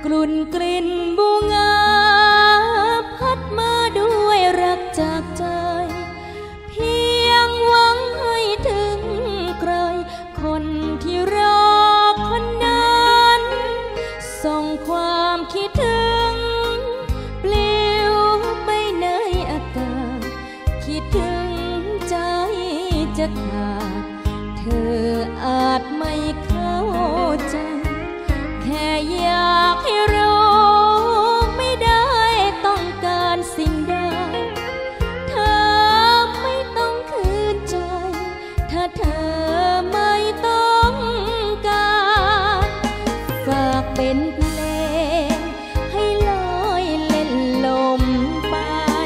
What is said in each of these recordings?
กลุ่นกลิ่นบัวงาพัดมาด้วยรักจากใจเพียงหวังให้ถึงใครคนที่รอคนนั้นส่งความคิดถึงปลิวไปในอากาศคิดถึงใจจะขาดเธออาจไม่เข้าใจแค่อยากให้รู้ไม่ได้ต้องการสิ่งใดเธอไม่ต้องคืนใจถ้าเธอไม่ต้องการฝากเป็นเพลงให้ลอยเล่นลมไป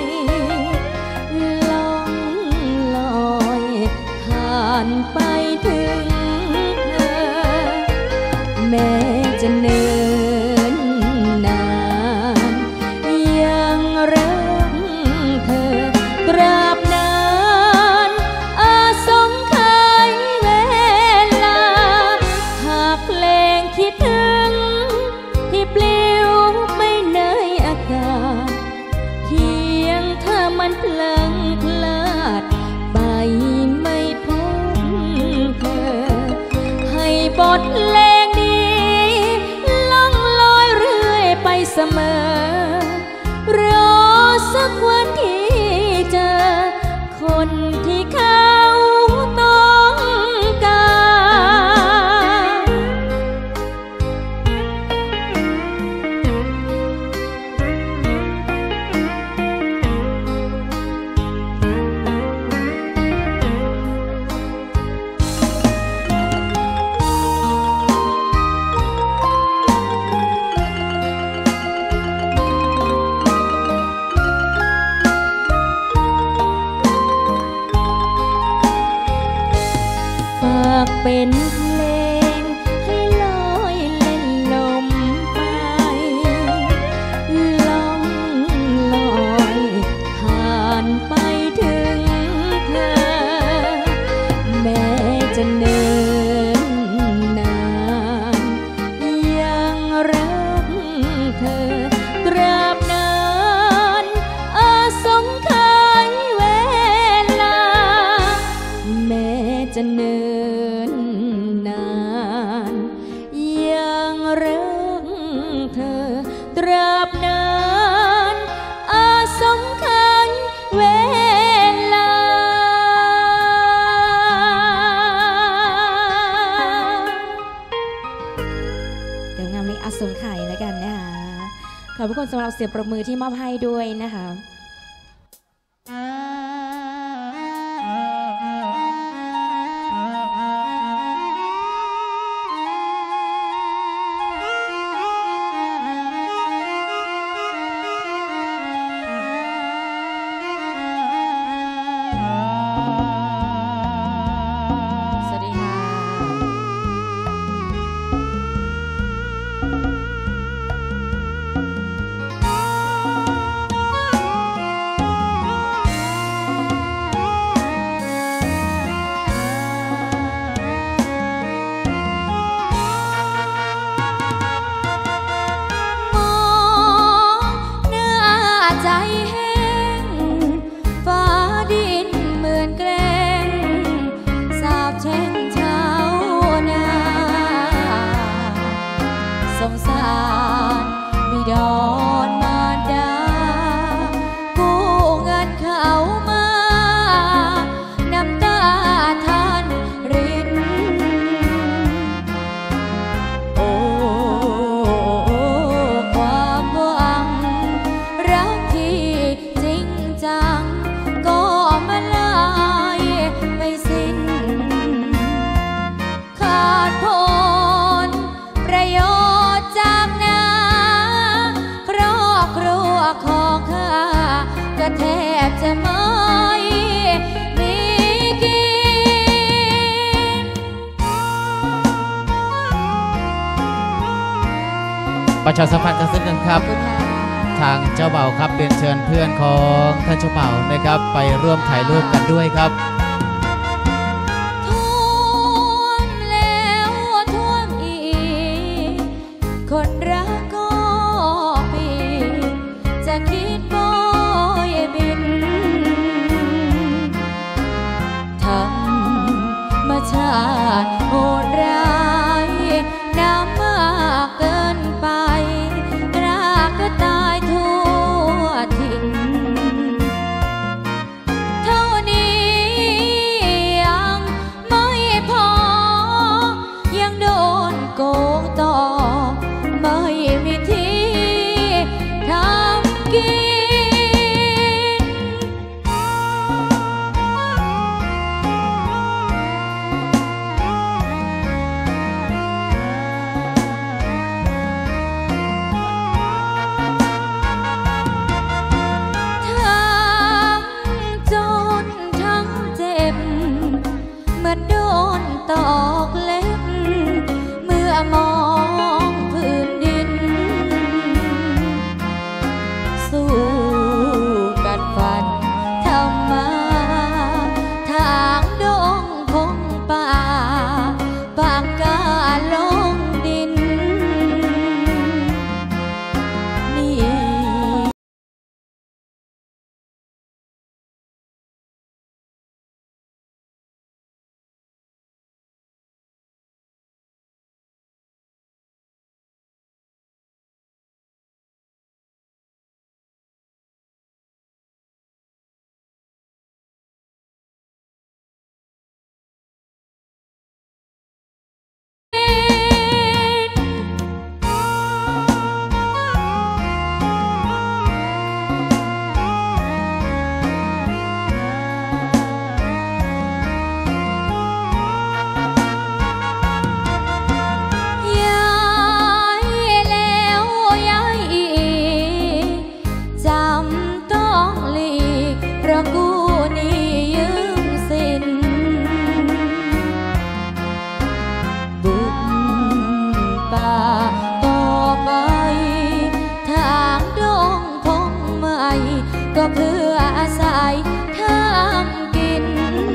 ล่องลอยผ่านไปถึงเธอแม้จะเนิ่นนานยังรักเธอตราบนานอาสงไขยเวลาหากเพลงคิดถึงที่ปลิวไม่ในอากาศเพียงถ้ามันพลังพลาดไปไม่พบเธอให้บทเพลงล่องลอยเรื่อยไปเสมอรอสักวันที่เจอคนที่เขาต้องการฝากเป็นเพลงให้ลอยเล่นลมไปล่องลอยผ่านไปถึงเธอแม้จะเนิ่นนานยังรักเธอตราบนานอาสงไขยเวลาแม้จะเนิ่นนานยังรักเธอตราบนานอาสงไขยเวลาเดี๋ยวงานนี้อาสงไขยแล้วกันนะคะขอบคุณสำหรับเสียงปรบมือที่มอบให้ด้วยนะคะสวัสดีค่ะมองหน้าใจแห้งฟ้าดินเหมือนแกล้งสาบแช่งชาวนาสงสารบิดรมารดากู้เงินเขามาน้ำตาท่านรินโอ้ความหวังรักที่จริงจังก็มาลายไปสิ้นขาดผลประโยชน์จากนาครอบครัวของข้าก็แทบจะไม่มีกินประชาสัมพันธ์กันสักหนึ่งครับ ทางเจ้าเบ่าวครับเรียนเชิญเพื่อนของท่านเจ้าเบ่าวนะครับไปร่วมถ่ายรูปกันด้วยครับท่วมแล้วท่วมอีกคนรักก็เพื่ออาศัยทำกิน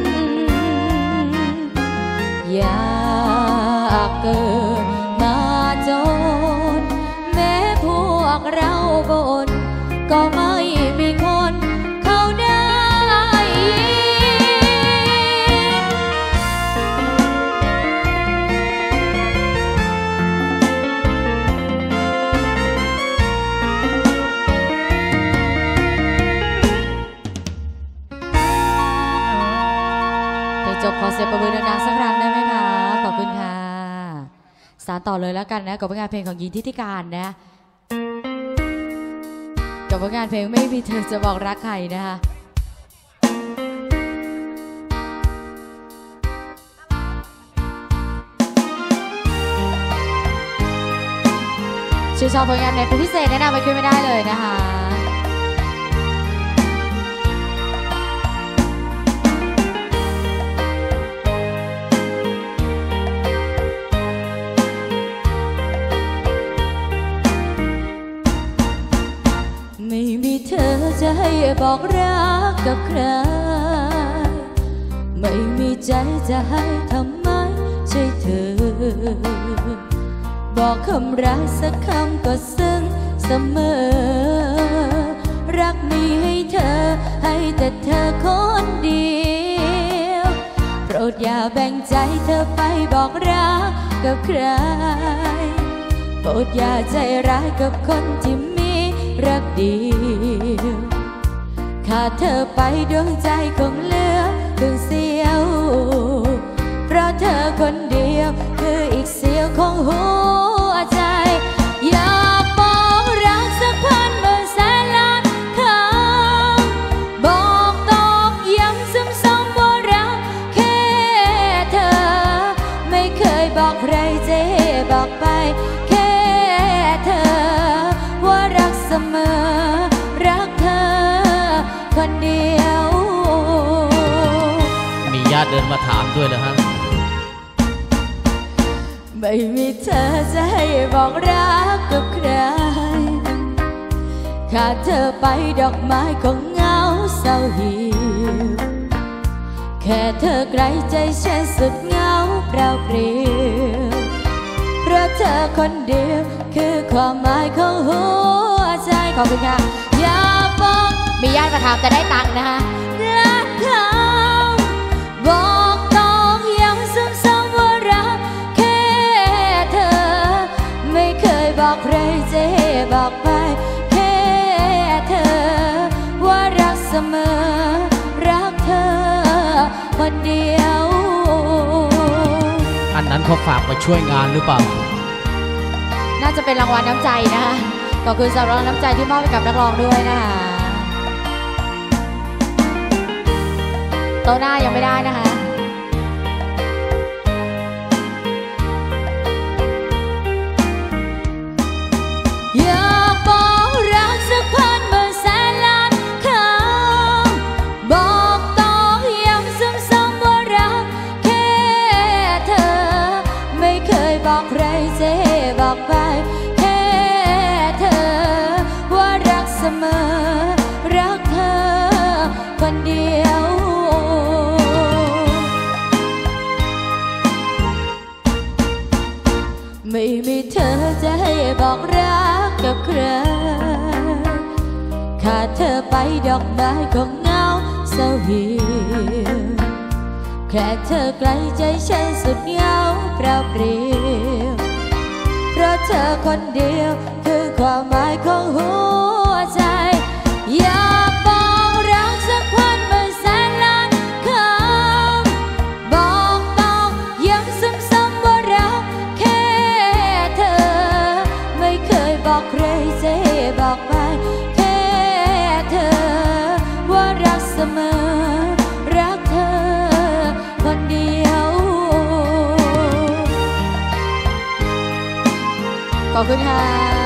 อยากเกิดมาจนแม้พวกเราบ่นก็ไม่มีคนเข้าได้จบขอเสียงประมือดังๆสักครั้งได้ไหมคะขอบคุณค่ะสานต่อเลยแล้วกันนะกับผลงานเพลงของหญิงทิติการนะกับผลงานเพลงไม่มีเธอจะบอกรักใครนะคะชื่อชอบผลงานไหนเป็นพิเศษแนะนำไปขึ้นไม่ได้เลยนะคะไม่มีเธอจะให้บอกรักกับใครไม่มีใจจะให้ทำไมใช่เธอบอกคำรักสักคำก็ซึ้งเสมอรักมีให้เธอให้แต่เธอคนเดียวโปรดอย่าแบ่งใจเธอไปบอกรักกับใครโปรดอย่าใจร้ายกับคนที่รักเดียวขาดเธอไปดวงใจคงเหลือเพียงเสี้ยวเพราะเธอคนเดียวคืออีกเสี้ยวของหัวใจอยากบอกรักสักพันหมื่นแสนล้านคำบอกตอกย้ำซ้ำๆว่ารักแค่เธอไม่เคยบอกใครจะบอกไปแค่เธอว่ารักเสมอรักเธอคนเดียวมีญาติเดินมาถามด้วยเหรอฮะไม่มีเธอจะให้บอกรักกับใครขาดเธอไปดอกไม้คงเงาเศร้าหิวแค่เธอไกลใจฉันสุดเงาเปล่าเปลี่ยวเพราะเธอคนเดียวคือความหมายของหัวใจขอบคุณค่ะอยากบอกมีญาติมาถามจะได้ตังค์นะคะรักเขาบอกต้องย้ำซ้ำๆว่ารักแค่เธอไม่เคยบอกใครจะบอกไปแค่เธอว่ารักเสมอรักเธอคนเดียวอันนั้นเขาฝากไปช่วยงานหรือเปล่าน่าจะเป็นรางวัลน้ำใจนะคะขอบคุณสำหรับน้ำใจที่มอบให้กับนักร้องด้วยนะคะโตหน้ายังไม่ได้นะคะอยากบอกรักสักพันหมื่นแสนล้านคำบอกต้องย้ำซ้ำๆว่ารักแค่เธอไม่เคยบอกใครจะบอกไปแค่เธอว่ารักเสมอรักเธอคนเดียวไม่มีเธอจะให้บอกรักกับใครขาดเธอไปดอกไม้คงเงาเศร้าหิวแค่เธอไกลใจฉันสุดเงาเปล่าเปลี่ยวเพราะเธอคนเดียวคือความหมายของหัวใจอยากบอกรักสักพันหมื่นแสนล้านคำบอกต้องย้ำซ้ำๆว่ารักแค่เธอไม่เคยบอกใครจะบอกไปแค่เธอว่ารักเสมอรักเธอคนเดียวขอบคุณค่ะ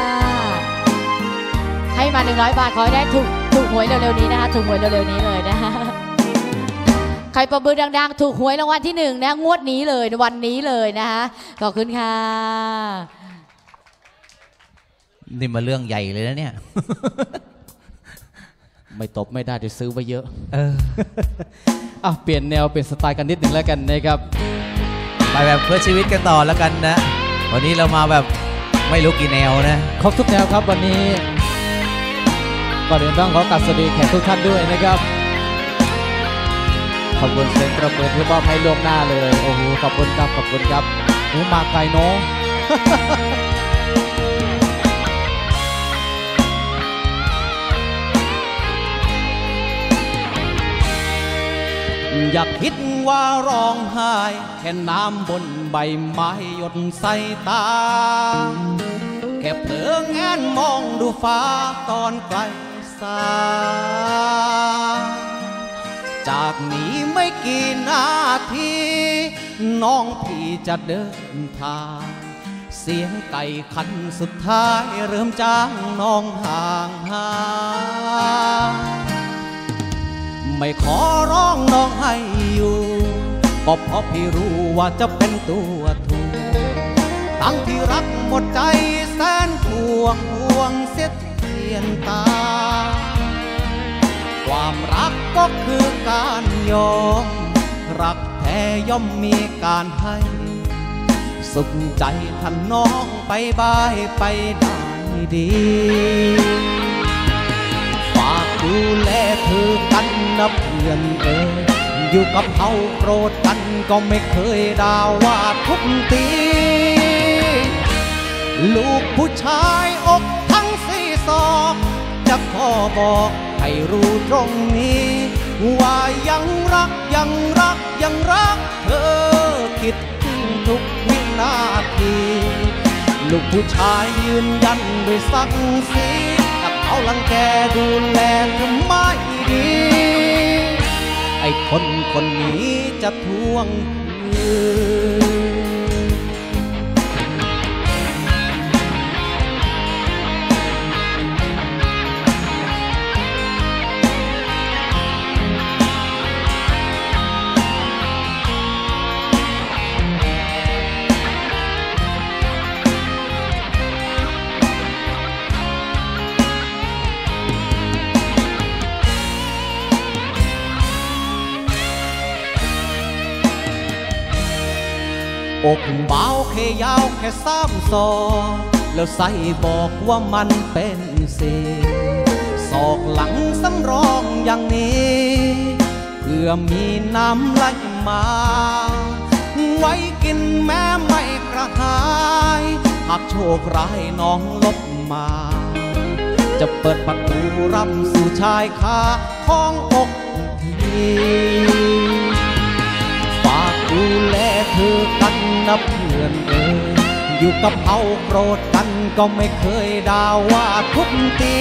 ให้มา100 บาทขอให้ได้ถูกหวยเร็วๆนี้นะคะถูกหวยเร็วๆนี้เลยนะคะใครประมือดังๆถูกหวยรางวัลที่1นะงวดนี้เลยวันนี้เลยนะคะขอบคุณค่ะนี่มาเรื่องใหญ่เลยนะเนี่ยไม่ตบไม่ได้จะซื้อไว้เยอะเปลี่ยนแนวเปลี่ยนสไตล์กันนิดหนึ่งแล้วกันนะครับไปแบบเพื่อชีวิตกันต่อแล้วกันนะวันนี้เรามาแบบไม่รู้กี่แนวนะครบทุกแนวครับวันนี้ก่อนอื่นต้องขอกราบสวัสดีแขกทุกท่านด้วยนะครับขอบคุณเสียงประเมินที่มอบให้ล่วงหน้าเลยโอ้โหขอบคุณครับขอบคุณครับหนูมาไกลเนาะอยากคิดว่าร้องไห้แค่น้ำบนใบไม้หยดใส่ตาแค่เผลอแงนมองดูฟ้าตอนไกลสายจากนี้ไม่กี่นาทีน้องพี่จะเดินทางเสียงไก่ขันสุดท้ายเริ่มจางน้องห่างหายไม่ขอร้องน้องให้อยู่ก็เพราะพี่รู้ว่าจะเป็นตัวถูกทั้งที่รักหมดใจแสนห่วงเสียเทียนตาความรักก็คือการยอมรักแท้ย่อมมีการให้สุขใจท่านน้องไปบายไปได้ดีฝากดูแลเธอกันนะเพื่อนอยู่กับเขาโกรธกันก็ไม่เคยด่าว่าทุบตีลูกผู้ชายอกทั้งสี่ศอกจะขอบอกให้รู้ตรงนี้ว่ายังรักเธอคิดถึงทุกวินาทีลูกผู้ชายยืนยันด้วยศักดิ์ศรีกับเขาลังแกดูแลเธอไม่ดีไอ้คนนี้จะทวงคืนอกเบาแค่ยาวแค่3 ศอกแล้วใส่บอกว่ามันเป็นสีศอกหลังสำรองอย่างนี้เพื่อมีน้ำไหลมาไว้กินแม้ไม่กระหายหากโชคร้ายน้องลบมาจะเปิดประตูรับสู่ชายคาของอกทีฝากดูแลเธอกันนะเพื่อนอยู่กับเขาโกรธกันก็ไม่เคยด่าว่าทุบตี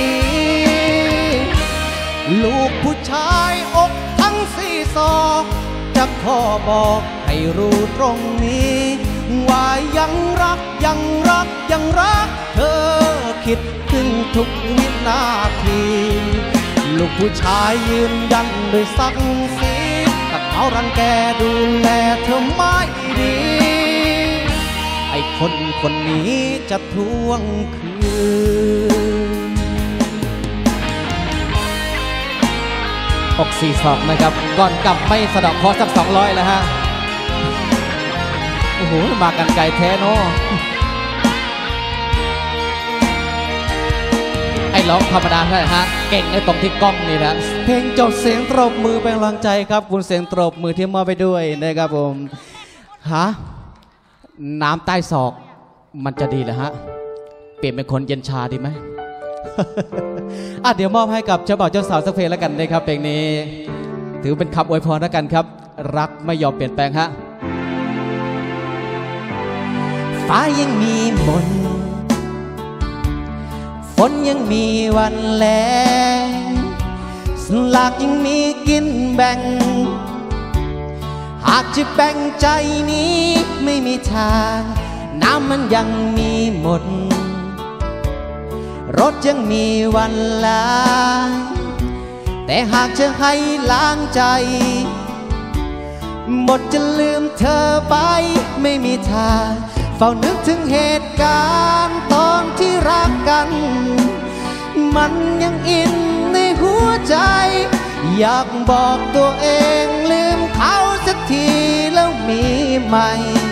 ลูกผู้ชายอกทั้งสี่ศอกจะขอบอกให้รู้ตรงนี้ว่ายังรักเธอคิดถึงทุกวินาทีลูกผู้ชายยืนยันด้วยศักดิ์ศรีแต่เขารังแกดูแลเธอไม่ดีไอ้คนนี้จะทวงคืนอก4 ศอกนะครับก่อนกลับไม่สะดอกคอสัก200แล้วฮะโอ้โหมากันไกลแท้เนาะไอ้ร้องธรรมดาใช่ฮะเก่งไอ้ตรงที่กล้องนี่นะเพลงจบเสียงตบมือเป็นกำลังใจครับคุณเสียงตบมือที่มอบไปด้วยนะครับผมน้ำใต้ศอกมันจะดีเหรอฮะเปลี่ยนเป็นคนเย็นชาดีไหม เดี๋ยวมอบให้กับเจ้าบ่าวเจ้าสาวสักเพลงแล้วกันนะครับเพลงนี้ถือเป็นคำอวยพรแล้วกันครับรักไม่ยอมเปลี่ยนแปลงฮะฟ้ายังมีมนฝนยังมีวันแล้งสลากยังมีกินแบ่งหากจะแบ่งใจนี้ไม่มีทางน้ำมันยังมีหมดรถยังมีวันล้างแต่หากจะให้ล้างใจหมดจะลืมเธอไปไม่มีทางเฝ้านึกถึงเหตุการณ์ตอนที่รักกันมันยังอินในหัวใจอยากบอกตัวเองลืมเขาสักทีแล้วมีใหม่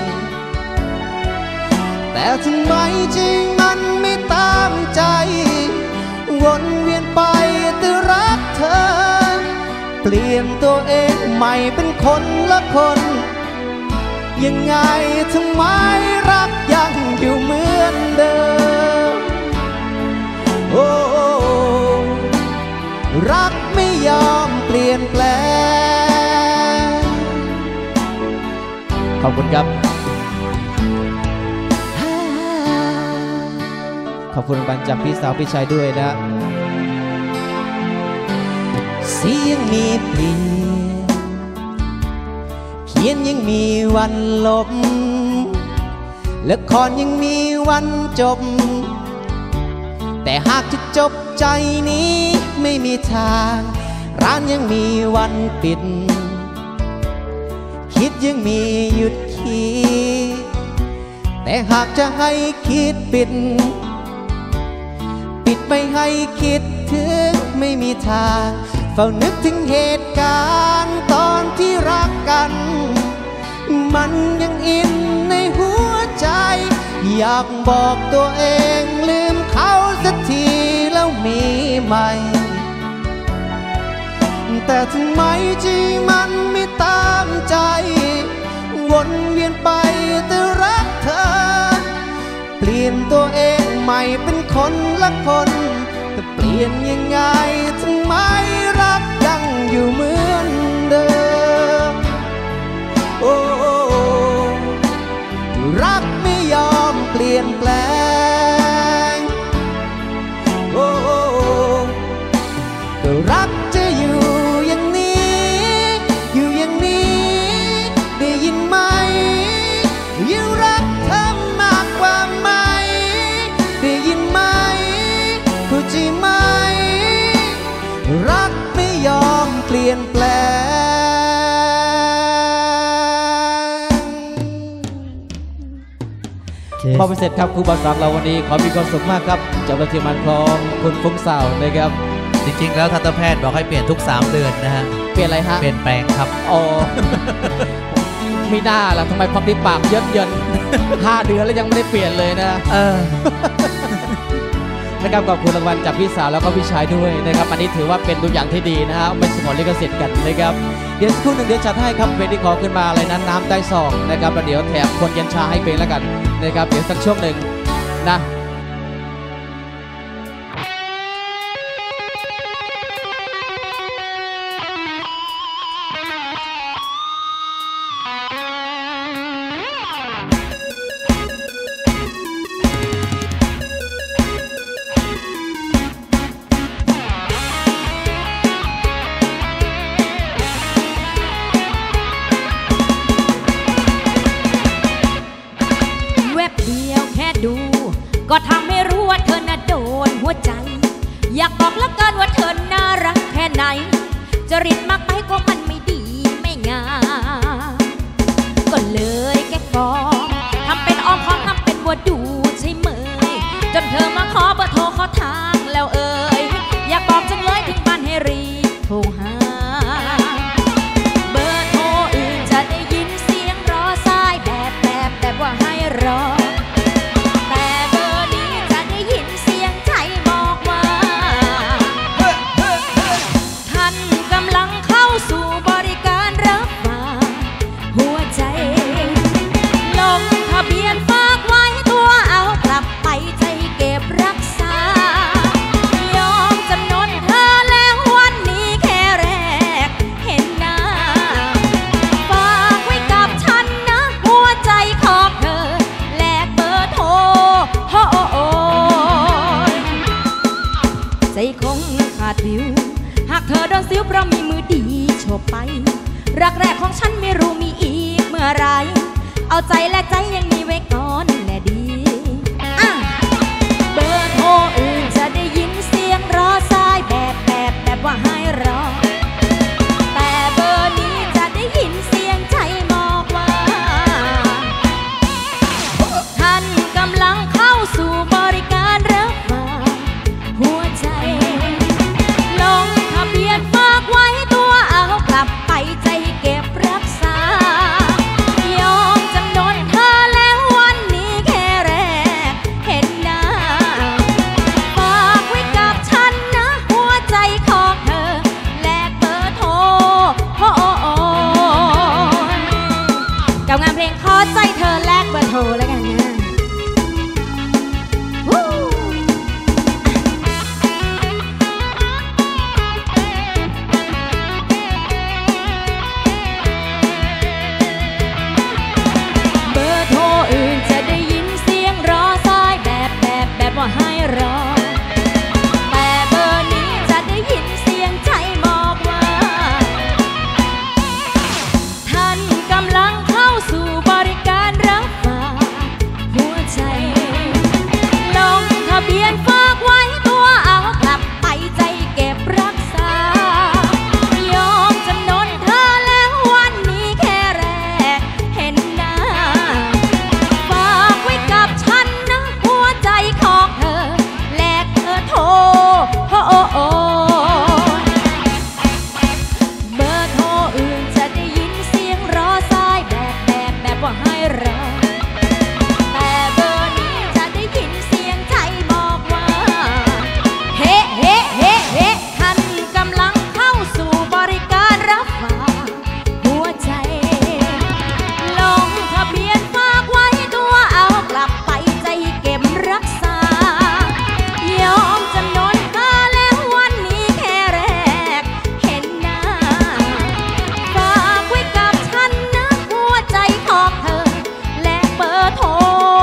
แต่ทำไมจริงมันไม่ตามใจวนเวียนไปแต่รักเธอเปลี่ยนตัวเองใหม่เป็นคนละคนยังไงทำไมรักยังอยู่เหมือนเดิมโอ้รักไม่ยอมเปลี่ยนแปลงขอบคุณครับขอบคุณบันจากพี่สาวพี่ชายด้วยนะเสียงมีเปลี่ยนเขียนยังมีวันลบละครยังมีวันจบแต่หากจะจบใจนี้ไม่มีทางร้านยังมีวันปิดคิดยังมีหยุดคิดแต่หากจะให้คิดปิดไม่ให้คิดถึงไม่มีทางเฝ้านึกถึงเหตุการณ์ตอนที่รักกันมันยังอินในหัวใจอยากบอกตัวเองลืมเขาสักทีแล้วมีใหม่แต่ทำไมจีมันไม่ตามใจวนเวียนไปแต่รักเธอเปลี่ยนตัวเองใหม่เป็นคนละคนแต่เปลี่ยนยังไงทำไมรักยังอยู่เหมือนเดิมโอ้รักไม่ยอมเปลี่ยนแปลงโอ้ก็รักจะอยู่อย่างนี้อยู่อย่างนี้ได้ยินไหมยังรักเธอมากกว่าไหมได้ยินไหมเข้าใจไหมรักไม่ยอมเปลี่ยนแปลพอไปเสร็จครับครูบาสังเราวันนี้ขอมีความสุขมากครับจากทีมงานของคุณฟุ้งสาวนะครับจริงๆแล้วทันตแพทย์บอกให้เปลี่ยนทุก3 เดือนนะฮะเปลี่ยนอะไรฮะเปลี่ยนแปลงครับอ๋อมีหน้าล่ะทำไมความที่ปากเยิน5 เดือนแล้วยังไม่ได้เปลี่ยนเลยนะนะครับขอบคุณรางวัลจากพี่สาวแล้วก็พี่ชายด้วยนะครับอันนี้ถือว่าเป็นตัวอย่างที่ดีนะฮะไม่สมรลิขสิทธิ์กันนะครับเดี๋ยวสักครู่หนึ่งเดี๋ยวจัดให้ครับเพลงที่ขอขึ้นมาอะไรนั้นน้ำใต้ซองนะครับแล้วเดี๋ยวแถมคนเย็นชาให้เพลงแล้วกันนะครับเดี๋ยวสักช่วงหนึ่งนะก็ทำให้รู้ว่าเธอน่ะโดนหัวใจอยากบอกแล้วกันว่าเธอน่ารักแค่ไหนจริตมากไปก็มันไม่ดีไม่งามก็เลยแกฟองทำเป็นอ้อมค้อมทำเป็นว่าดูใช่ไหมจนเธอมาขอเบอร์โทรขอทางแล้วอยากบอกจังเลยถึงบ้านให้รีบโทรหาเบอร์โทรอื่นจะได้ยินเสียงรอสายแบบว่าให้รอหากเธอโดนซิ้วเพราะมีมือดีโฉบไปรักแรกของฉันไม่รู้มีอีกเมื่อไรเอาใจและใจยังมีไว้ก่อนแน่ดีเบอร์โทรอื่นจะได้ยินเสียงรอสายแบบว่าให้รอแต่เบอร์นี้จะได้ยินเสียงใจบอกว่าท่านกำลังเข้าสู่บริการรับฝากหัวใจลงทะเบียนฝากไว้ตัวว่าให้รอแต่เบอร์นี้จะได้ยินเสียงใจบอกว่าท่านกำลังเข้าสู่บริการรับฝากหัวใจลงทะเบียนฝากไว้ตัวเอากลับไปใจเก็บรักษายอมจำนนเธอแล้ววันนี้แค่แรกเห็นหน้าฝากไว้กับฉันนะหัวใจของเธอแลกเธอโทรเบอร์โทรอื่นจะได้ยินเสียงรอสายแบบว่าให้รอแต่เบอร์นี้จะได้ยินเสียงใจบอกว่าเฮ้เฮ้เฮ้เฮ้ท่านกำลังเข้าสู่บริการรับฝากหัวใจลงทะเบียนฝากไว้ตัวเอากลับไปใจเก็บรักษายอมจำนนเธอแล้ววันนี้แค่แรกเห็นหน้าฝากไว้กับฉันนะหัวใจของเธอและเบอร์โทร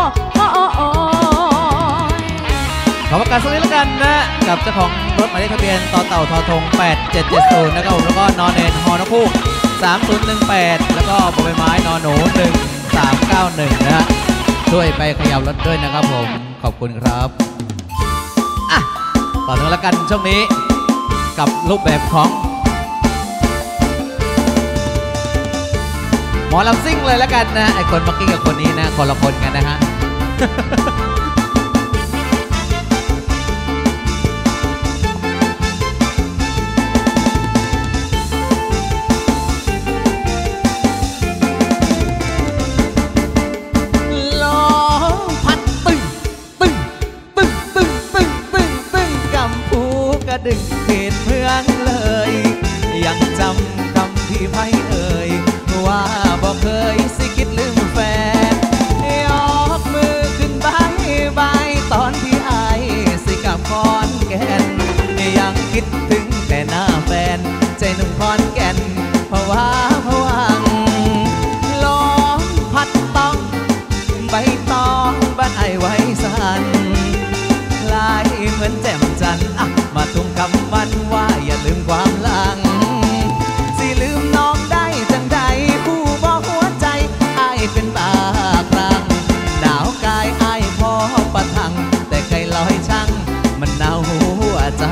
ขอประกาศสักนิดแล้วกันนะกับเจ้าของรถหมายเลขทะเบียนต่อเต่าทอทง8770นะครับผมแล้วก็นอนเนนฮอนคู่3018แล้วก็บใบไม้นอนหนู1391นะฮะช่วยไปขยับรถด้วยนะครับผมขอบคุณครับอ่ะต่อเนื่องแล้วกันช่วงนี้กับรูปแบบของหมอลำซิ่งเลยแล้วกันนะไอคนเมื่อกี้กับคนนี้นะคนละคนกันนะฮะ ลมพัดตึ้งตึ้งตึ้งตึ้งตึ้งตึ้งตึ้งกำพูกระดึงเขตเมืองเลยยังจำคำที่ไพ่เอ่ยว่าบอกเคยสิคิดลืมแฟนยกมือขึ้นบายบายตอนที่อายสิกับคอนแก่นยังคิดถึงแต่หน้าแฟนใจหนุ่มคอนแก่นเพราะว่าผวังลมพัดต้องใบตองบ้านไอไว้สั่นลายเหมือนแจ่มจันทร์มาทุ่งคำมันว่าอย่าลืมความหลังสิลืมน้องได้จังใดผู้บอกหัวใจไอเป็นบากรังหนาวกายไอพอประทังแต่ไกลลอยช่างมันหนาวหัวใจ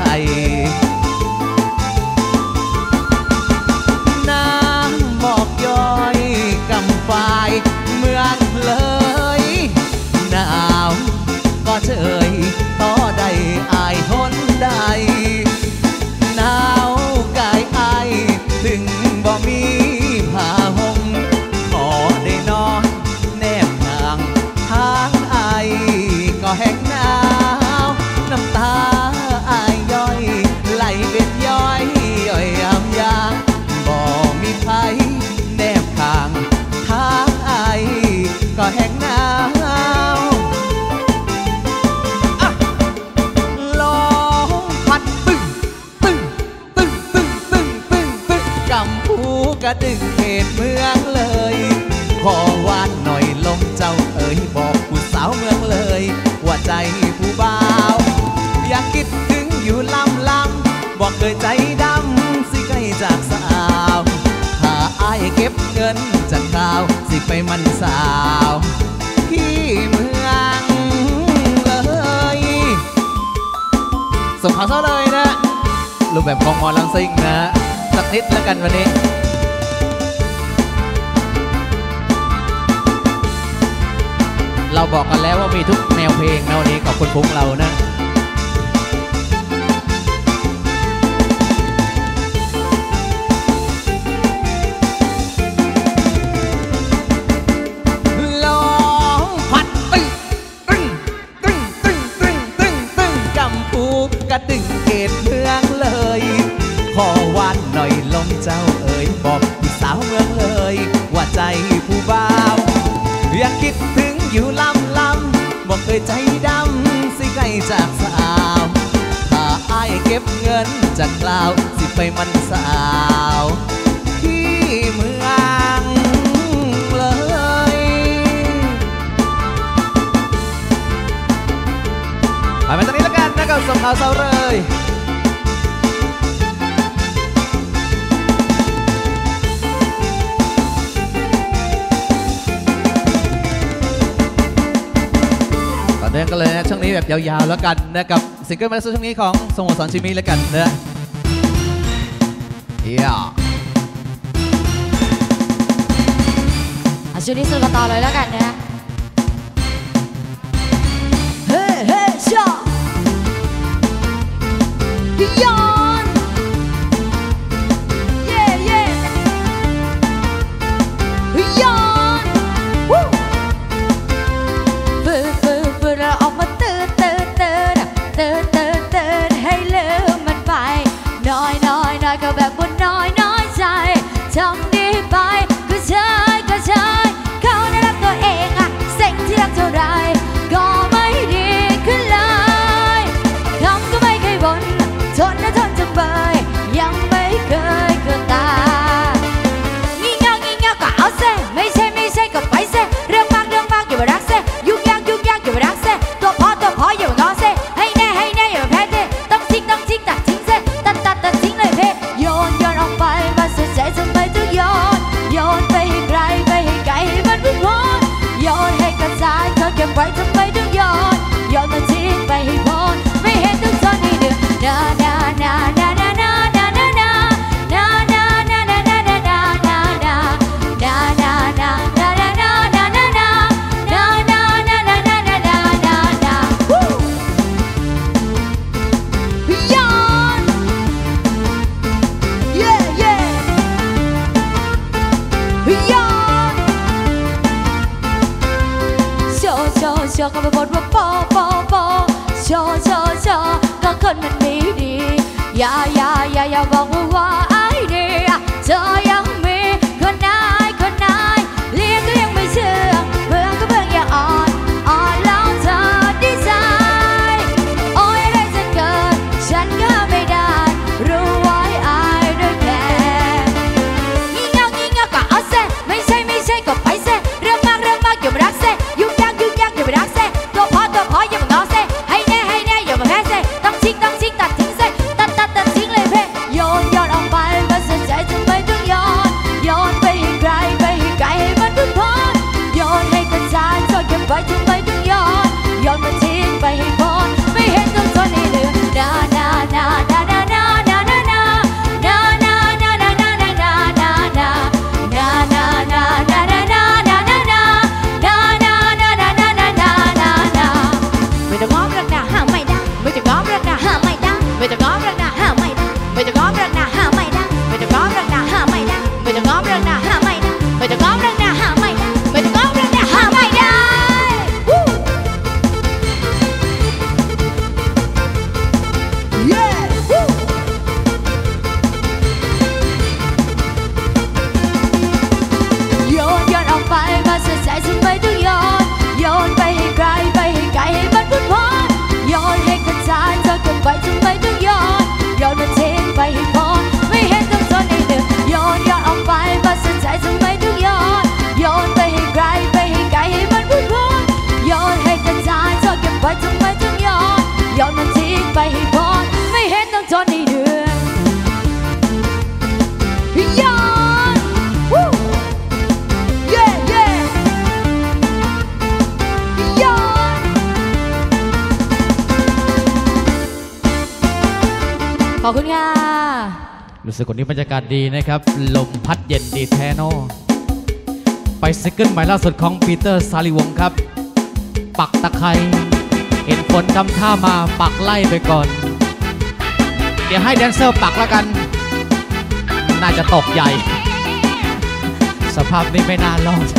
น้ำหมอกย้อยกำฝ่ายเมืองเลยหนาวก็เฉยต่อใดอายทนได้หนาวกายอายถึงบ่มีผ้าห่มขอได้นอนแนบนางทางอายก็แห้งหนาวน้ำตาอายย้อยไหลเป็นย้อยย่อยยามยางบ่มีไผแนบข้างทางอายก็แห้งหนาวลมพัดตึ้งตึ้งตึ้งตึ้งตึ้งตึ้งตึ้งกำพูกระดึงเขตเมืองเลยขอวานหน่อยลมเจ้าเอ๋ยบอกผู้สาวเมืองเลยว่าใจผู้บ่าวอยากคิดถึงอยู่ลำบอกเคยใจดำสิใกล้จากสาวถ้าอายเก็บเงินจากข่าวสิไปมันสาวที่เมืองเลยส่งข่าวซะเลยนะรูปแบบของหมอลำซิ่งนะสักนิดแล้วกันวันนี้เราบอกกันแล้วว่ามีทุกแนวเพลงนะวันนี้ขอบคุณพุ้งเรานะลมพัดตึ้งตึ้งตึ้งตึ้งตึ้งตึ้งตึ้งกำพูกระดึงเขตเมืองเลยขอวานหน่อยลมเจ้าเอ๋ยบอกผู้สาวเมืองเลยว่าใจผู้บ่าวอยากคิดถึงอยู่ลำบอกเคยใจดำสิไกลจากสาวถ้าอายเก็บเงินจากกล่าวสิไปมันสาวที่เมืองเลย อเอามาตอนนี้แล้วกันนะครับสำหรับสาวเลยต่อเนื่องกันเลยนะช่วงนี้แบบยาวๆแล้วกันนะกับซิงเกิลมาช่วงนี้ของสโมสรชิมิแล้วกันนะช่วงนี้สู้กันต่อเลยแล้วกันนะเฮ้เฮ้ชอย้อนเย่เย่ย้อนฟื้นเราออกมาตื่นให้ลืมมันไปน้อยก็แบบว่าน้อยใจทำดีไปก็ใช่เขาได้รักตัวเองอะสิ่งที่รักเท่าไรก็ไม่ดีขึ้นเลยคำก็ไม่เคยบ่นทนจังเบยยังไม่เคยเกินตางี่เง่าก็เอาเซ่ไม่ใช่ก็ไปเซ่เรื่องมากอย่ามารักเซ่ยุ่งยากอย่ามารักเซ่ตัวพออย่ามางอเซ่ให้แน่อย่ามาแพ้เซ่ต้องทิ้งตัดทิ้งเซ่ตัดทิ้งเลยเพ่โยนออกไปมาเสียใจทำไมต้องโยนไปให้ไกลให้มันพุ่งพ้นโยนให้กระจายเธอเก็บไว้ทำไมต้องโยนมันทิ้งไปให้พ้นไม่เห็นต้องทนให้เดือดโชว์ก็ไปบ่นว่าโชว์ก็คนมันมีดีอย่าบอกว่าไอ้ดีเธอยังมีคนนายเลี้ยงก็ยังไม่เชื่อเบื่อก็เบื่ออย่าอ่อนแล้วเธอดีใจโอ้ยอะไรจะเกิดฉันก็ไม่ได้รู้ไว้ไอ้ด้วยแค่งี่เง่าก็เอาเซ่ไม่ใช่ก็ไปเซ่เรื่องมากอย่ามารักเซ่ยุ่งยากอย่ามารักเซ่ตัวพออย่ามางอเซ่ให้แน่อย่ามาแพ้เซ่ต้องทิ้งตัดทิ้งเซ่ตัดทิ้งเลยเพ่โยนออกไปมาเสียใจทำไมต้องโยนไปให้ไกลให้มันพุ่งพ้นโยนให้กระจายทอดเก็บไว้ทำไมต้องโยนมันทิ้งไปให้พ้นไม่เห็นต้องทนให้เหลือไม่จะง้อรักหน้าห้ามไม่ได้ไม่จะง้อรักหน้าห้ามไม่ได้ไม่จะง้อรักหน้าห้ามไม่ได้ไม่จะง้อรักหน้าห้ามไม่ได้ไม่จะง้อรักหน้าห้ามไม่ได้ไม่จะง้อรักหน้าห้ามไม่ได้ไม่จะง้อรักหน้าห้ามไม่ได้ไม่จะง้อรักหน้าห้ามไม่ได้โยนออกไปมาเสียใจทำไมต้องโยนไปให้ไกลให้มันพุ่งพ้นโยนให้กระจายเธอเก็บไว้ทำไมต้องโยนมันทิ้งไปให้พ้นไม่เห็นต้องทนให้เหนื่อยโยนออกไปมาเสียใจทำไมต้องโยนไปให้ไกลให้มันพุ่งพ้นโยนให้กระจายเธอเก็บไว้ทำไมต้องโยนมันทิ้งไปให้พ้นไม่เห็นต้องทนให้เหนื่อยขอบคุณค่ะรู้สึกวันนี้บรรยากาศดีนะครับลมพัดเย็นดีแท้นอไปซิงเกิลใหม่ล่าสุดของปีเตอร์ซาลิวงศ์ครับปักตะไคร้เห็นฝนทำท่ามาปักไล่ไปก่อนเดี๋ยวให้แดนเซอร์ปักแล้วกันน่าจะตกใหญ่สภาพนี้ไม่น่ารอด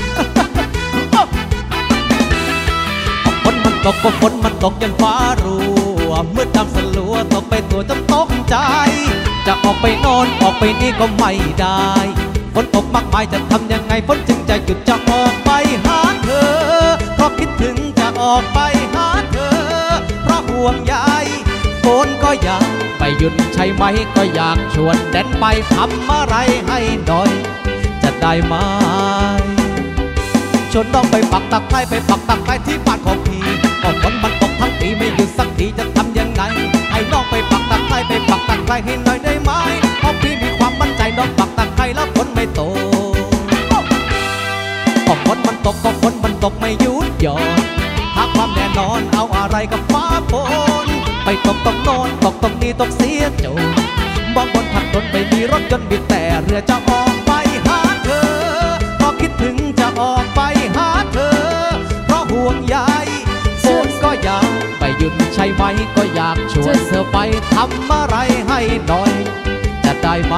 ฝนมันตกก็ฝนมันตกจนฟ้ารั่วมืดดำสลัวตกไปตัวจนตกใจจะออกไปนอนออกไปนี่ก็ไม่ได้ฝนตกมากมายจะทำยังไงฝนจึงจะหยุดจะออกไปหาเธอเพราะคิดถึงจะออกไปหาเธอเพราะห่วงใยฝนก็อยากไปหยุดใช่ไหมก็อยากชวนแดนไปทำอะไรให้หน่อยจะได้ไหมชวนน้องไปปักตะไคร้ที่บ้านของพี่ก็ฝนมันตกทั้งปีไม่หยุดสักรให้หน่อยได้ไหมเพราะพี่มีความมั่นใจน้องปักตะไคร้แล้วฝนไม่ตกก็ฝนมันตกก็ฝนมันตกไม่หยุดหย่อนหาความแน่นอนเอาอะไรกับฟ้าฝนไปตกตรงโน้นตกตรงนี้ตกเสียโจมองบนถนนไม่มีรถยนต์บีบแต่เรือจะออกไปหาเธอพอคิดถึงจะออกไปหาเธอเพราะห่วงใยฝนก็อยากไปหยุดใช่ไหมก็อยากชวนเธอไปทำอะไรให้หน่อยจะได้ไหม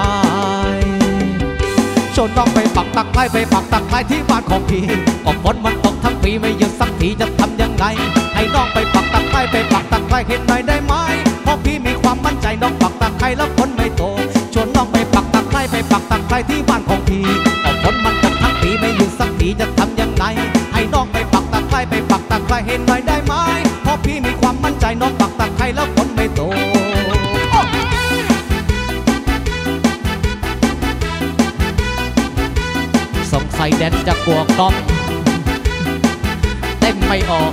ชวนน้องไปปักตะไคร้ไปปักตะไคร้ที่บ้านของพี่ก็ฝนมันตกทั้งปีไม่หยุดสักทีจะทำยังไงให้น้องไปปักตะไคร้ไปปักตะไคร้เห็นหน่อยได้ไหมเพราะพี่มีความมั่นใจน้องปักตะไคร้แล้วฝนไม่ตกชวนน้องไปปักตะไคร้ไปปักตะไคร้ที่บ้านของพี่ก็ฝนมันตกทั้งปีไม่หยุดสักทีจะทำยังไงให้น้องไปปักตะไคร้ไปปักตะไคร้เห็นหน่อยได้ไหมเพราะพี่มีความมั่นใจน้องปักตะไคร้แล้วฝนไม่ตกสงสัยแดนจะกลัวกล้องเต้นไม่ออก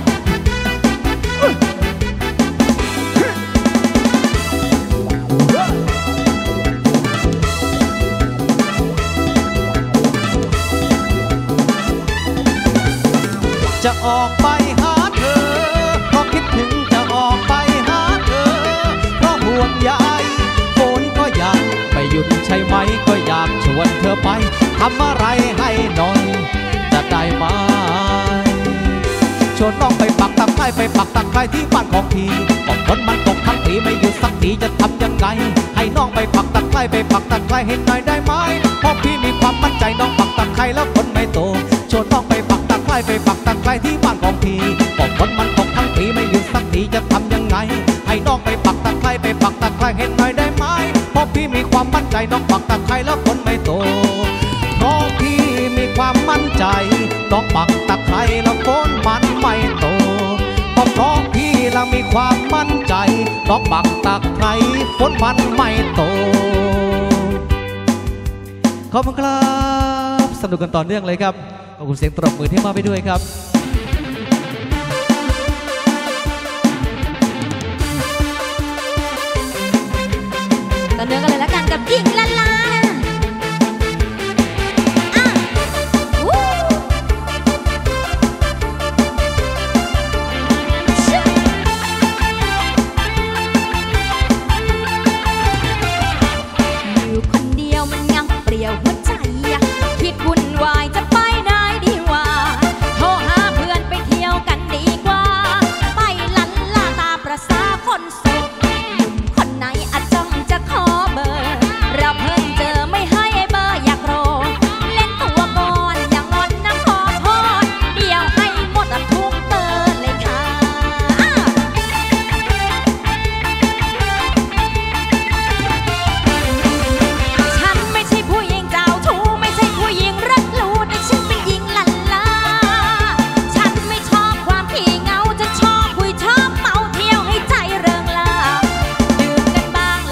จะออกไปหาเธอเพราะคิดถึงจะออกไปหาเธอเพราะห่วงใยฝนก็อยากไปหยุดใช่ไหมก็อยากชวนเธอไปทำอะไรให้หน่อยจะได้ไหมชวนน้องไปปักตะไคร้ไปปักตะไคร้ที่บ้านของพี่บอกฝนมันตกทั้งปีไม่หยุดสักทีจะทำยังไงให้น้องไปปักตะไคร้ไปปักตะไคร้ให้หน่อยได้ไหมเพราะพี่มีความมั่นใจน้องปักตะไคร้แล้วฝนไม่ตกชวนน้องไปปักตะไคร้ไปปักตะไคร้ที่บ้านของพี่บอกฝนมันตกทั้งปีไม่หยุดสักทีจะทำยังไงให้น้องไปปักตะไคร้ไปปักตะไคร้ให้หน่อยได้ไหมเพราะพี่มีความมั่นใจน้องปักตะไคร้แล้วฝนไม่ตกเพราะพี่มีความมั่นใจน้องปักตะไคร้แล้วฝนมันไม่ตกเพราะพี่เรามีความมั่นใจน้องปักตะไคร้ฝนมันไม่ตกขอบคุณครับสนุกกันต่อเนื่องเลยครับขอบคุณเสียงตบมือที่มาไปด้วยครับต่อเนื่องกันเลยละกันกับหญิงละลาอยู่คนเดียวมันยังเปลี่ยวหัวใจคิดวุ่นวายจะไปได้ดีกว่าโทรหาเพื่อนไปเที่ยวกันดีกว่าไปลันลาตาประสาคนโสดหนุ่มคนไหนอาจจ้องจะขอเบอร์เราเพิ่งเจอไม่ให้เบอร์อยากโรเล่นตัวก่อนอย่างงอนนะขอโทษเดี๋ยวให้หมดทุกเบอร์เลยค่ะฉันไม่ใช่ผู้หญิงเจ้าชู้ไม่ใช่ผู้หญิงรักรู้แต่ฉันเป็นหญิงลันลาฉันไม่ชอบความขี้เหงาจะชอบคุยชอบเมาเที่ยวให้ใจเริงลาดื่มกันบ้าง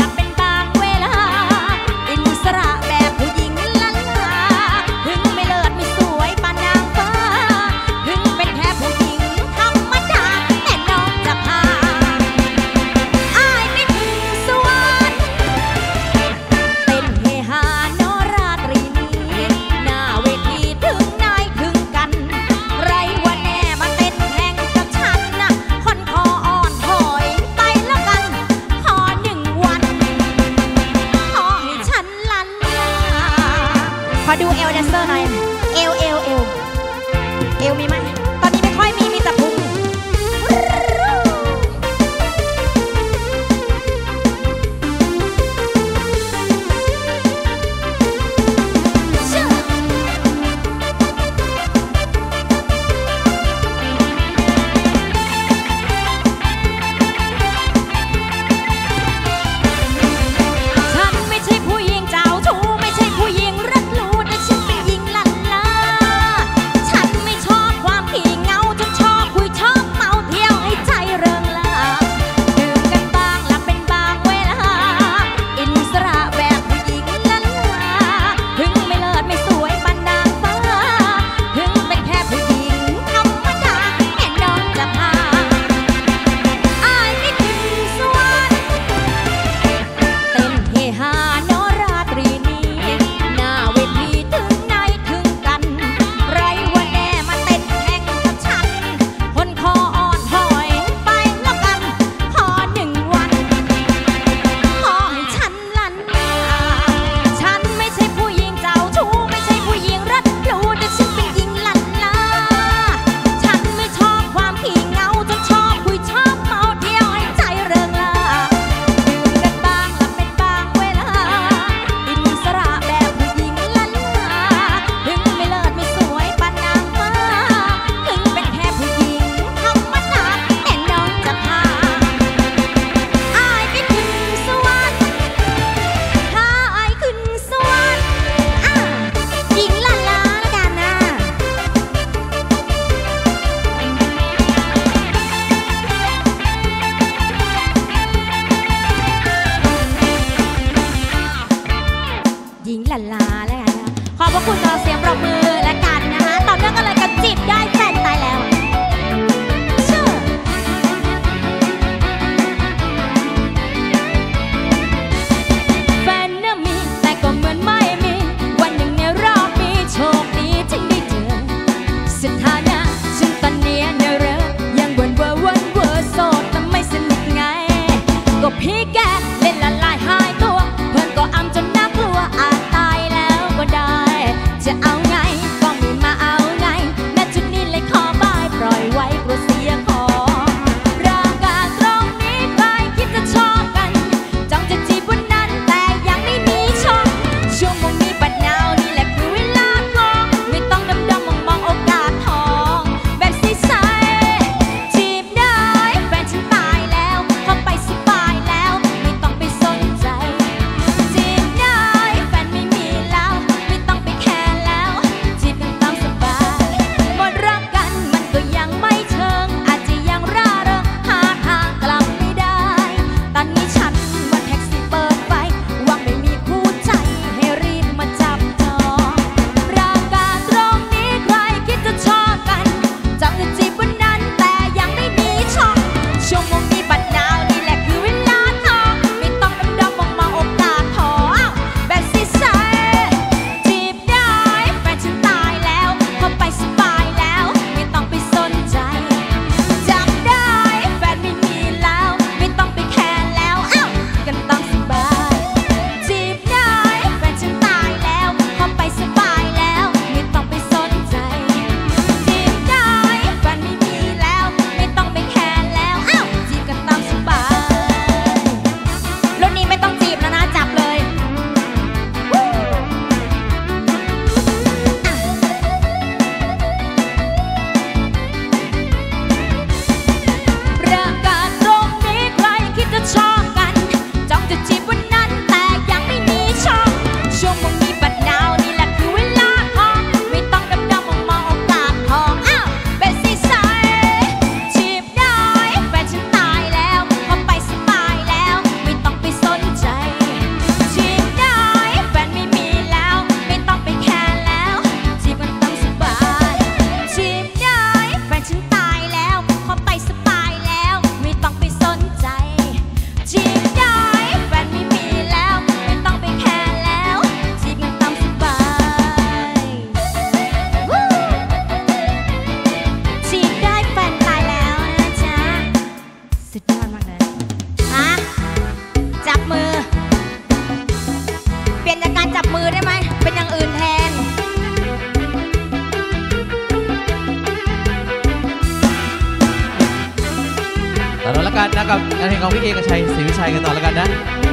กับงานเพลงของพี่เอกชัยศรีวิชัยกันต่อแล้วกันนะ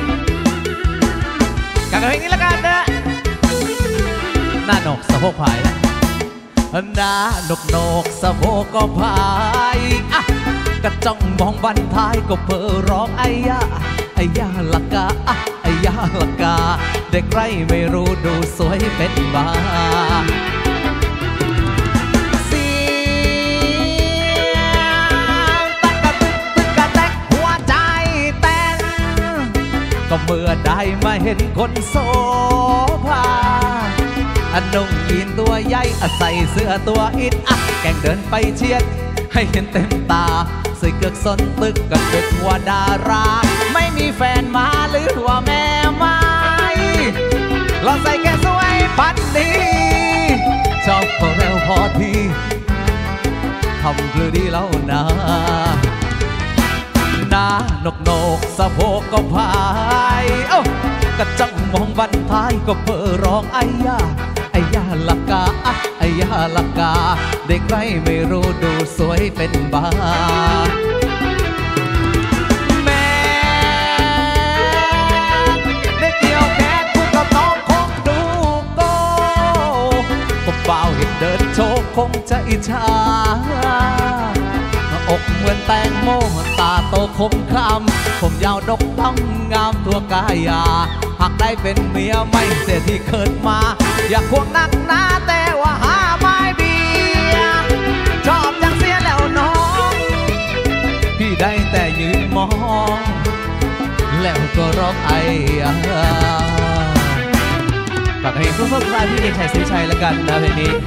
กับเพลงนี้แล้วกันนะหน้าหนกสะโพกพายนะหน้าหนกสะโพกก็พายอ่ะกระจ้องมองบันท้ายก็เพ้อร้องไอ้ยาละกาอ่ะไอ้ยาละกาเด็กไรไม่รู้ดูสวยเป็นบ้าเสียงตักกะตึกตึกกะแตกหัวใจเต้นก็เมื่อได้มาเห็นคนโซภานุ่งยีนตัวใหญ่ใส่เสื้อตัวอิดอ่ะแกงเดินไปเชียดให้เห็นเต็มตาใส่เกือกส้นตึกกับเด็กว่าดาราไม่มีแฟนมาหรือว่าแม่ไม้เราใส่แกสวยปันดีชอบพอเร็วพอทีทำคือดีแล้วนะหน้านกสะโพกก็พายเอ้ากระจังมองบันท้ายก็เพ้อร้องไอ้ยาละกาอ่ะไอ้ยาละกาเด็กไรไม่รู้ดูสวยเป็นบ้าแม่เด็กเดียวแค่คู่กับน้องคงดูโก้ก็เปล่าเห็นเดินโชว์คงจะอิจฉาอกเหมือนแตงโมตาโตคมคำผมยาวดกต้องงามตัวกายาหากได้เป็นเมียไม่เสียที่เกิดมาอยากควงนักหนาแต่ว่าหาไม่เบียชอบจังเสียแล้วน้องพี่ได้แต่ยืนมองแล้วก็ร้องไอ้ฝากเพลงสุดๆท้ายพี่เอกชัยศรีชัยแล้วกันนะเพลงนี้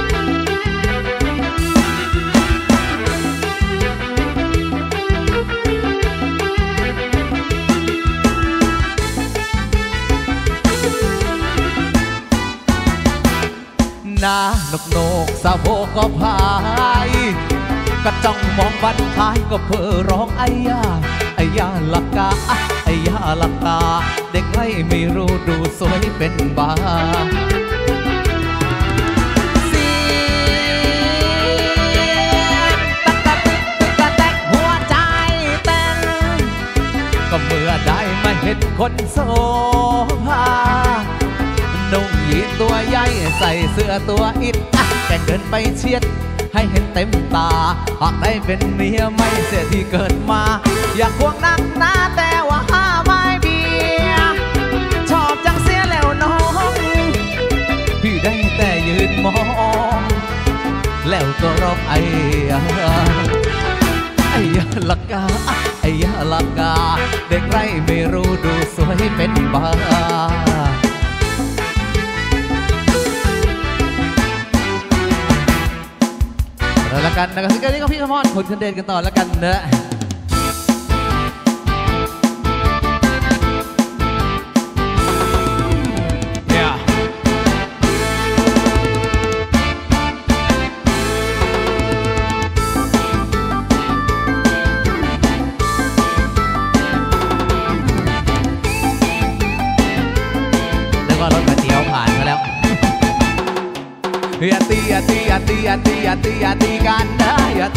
หน้านกสะโพกก็พายกระจ้องมองบันท้ายก็เพ้อร้องไอ้ยาละกาอ่ะไอ้ยาละกาเด็กไม่รู้ดูสวยเป็นบ้าเสียงตักกะตึกตึกกะแตกหัวใจเต้นก็เมื่อได้มาเห็นคนโซภานุ่งยีนตัวใหญ่ใส่เสื้อตัวอิดอ่ะแกเดินไปเชียดให้เห็นเต็มตาหากได้เป็นเมียไม่เสียที่เกิดมาอยากควงนักหนาแต่ว่าหาไม่เบียชอบจังเสียแล้วน้องพี่ได้แต่ยืนมองแล้วก็ร้องไอ้ยาละกาไอ้ยาละกาเด็กไรไม่รู้ดูสวยเป็นบ้าแล้วกันนะครับซิงเกิลนี้ก็พี่ขมอนคนคนเด่นกันต่อแล้วกันนะแล้วก็รถก๋วยเตี๋ยวผ่านมาแล้วอย่าตีกันนะอย่าตีกันนะ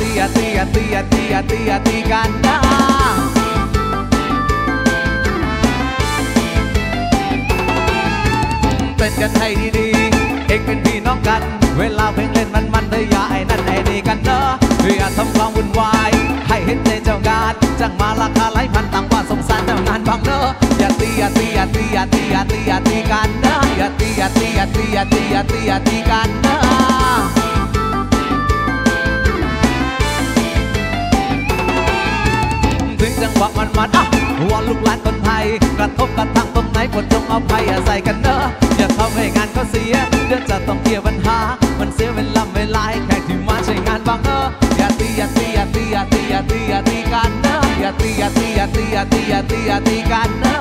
เป็นกันให้ดีๆเองเป็นพี่น้องกันเวลาเพลงเล่นมันเธออย่าไอ้นั่นไอ้นี่กันเนอะอย่าทำความวุ่นวายให้เห็นใจเจ้างานจังมาราคาหลายพันต่างว่าสงสารเจ้างานบังเนอะอย่าตีกันนะอย่าตีกันนะถึงจังหวะมันอ่ะว่าลูกหลานคนไทยกระทบกระทั่งตรงไหนกดจงเอาภัยใส่กันเนอะอย่าทำให้งานก็เสียเดี๋ยวจะต้องเคลียร์ปัญหามันเสียเวลาแค่ที่มาใช้งานบังเนอะอย่าตีกันนะอย่าตีกันนะ